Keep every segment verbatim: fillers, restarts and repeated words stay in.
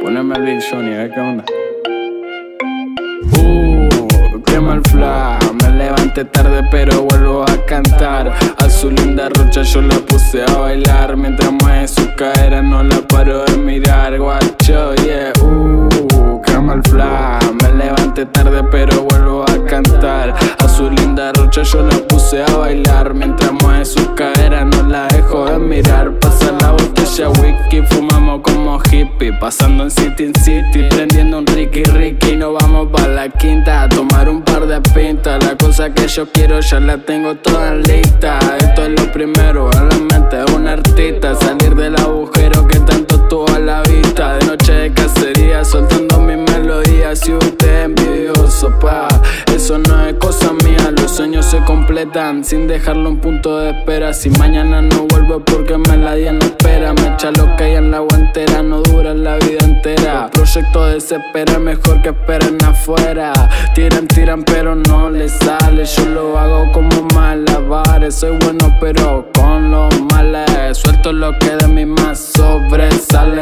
Poneme al Big Johnny, a ver qué onda. Uh, qué mal fla. Me levanté tarde pero vuelvo a cantar. A su linda rocha yo la puse a bailar. Mientras mueve su cadera no la paro de mirar. Guacho, yeah, uh, qué mal fla. Me levanté tarde pero vuelvo a cantar. A su linda rocha yo la puse a bailar. Mientras mueve su cadera no la dejo de mirar. Pasa la botella whisky, fumamos como hippie. Pasando en city en city, prendiendo un Ricky Ricky. Nos vamos pa' la quinta a tomar un par de pintas. La cosa que yo quiero ya la tengo toda lista. Esto es lo primero en la mente de un artista. Salir del agujero que tanto tuvo a la vista. De noche de cacería, soltando mis melodías. Y usted envidioso, pa, eso no es cosa mía. Los sueños se completan sin dejarlo en punto de espera. Si mañana no vuelvo porque me la di en la espera. Me echa lo que hay en la guantera, no dura la vida entera. Proyecto desespera, mejor que esperen afuera. Tiran, tiran pero no les sale. Yo lo hago como malabares. Soy bueno pero con los males. Suelto lo que de mí más sobresale.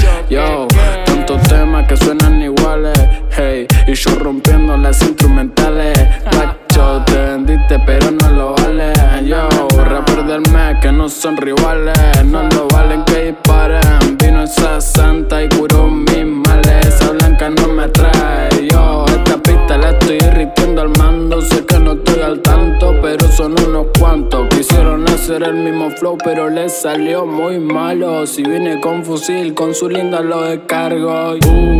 Yo, tantos temas que suenan iguales. Hey, y yo rompiendo las instrumentales. Guacho, te vendiste pero no lo vale. Yo, rapper del mes que no son rivales. No lo valen que disparen. Vino esa santa y curó mis males. Esa blanca no me atrae. Yo, esta pista la estoy irritiendo al mando. Sé que no estoy al tanto, pero son unos cuantos. Quisieron hacer el mismo flow, pero les salió muy malo. Si vine con fusil, con su linda lo descargo.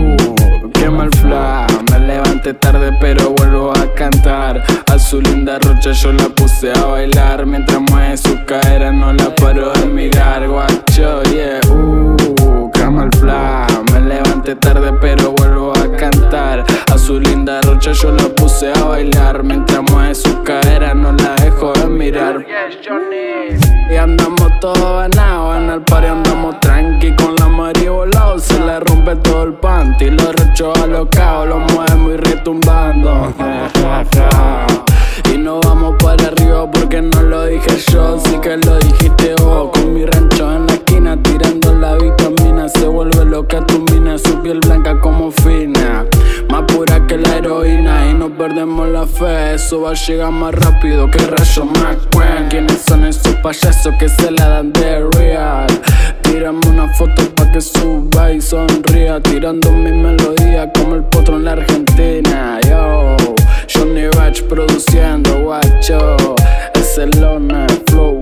Uh, qué mal fla. Me levanté tarde, pero vuelvo a cantar. A su linda rocha yo la puse a bailar. Mientras mueve su cadera no la paro de mirar. Guacho, yeah, uh, qué mal fla. Me levanté tarde, pero vuelvo a cantar. A su linda rocha yo la puse a bailar. Mientras mueve su cadera no la dejo de mirar. Y andamos todos ganados, en el party andamos tranqui. Con la mari volado se le rompe todo el panty. Los rochos alocados los mueve muy retumbando. Y no vamos para arriba porque no lo dije yo, sí que lo dijiste vos. Con mi rancho en la esquina tirando la vitamina. Se vuelve loca tu mina, su piel blanca como fina. Más pura que la heroína y no perdemos la fe. Eso va a llegar más rápido que Rayo McQueen. ¿Quiénes son esos payasos que se la dan de real? Tírame una foto pa' que suba y sonría. Tirando mi melodía como el potro en la Argentina. Yo, Johnny Batch produciendo, guacho. Es el Lone Flow.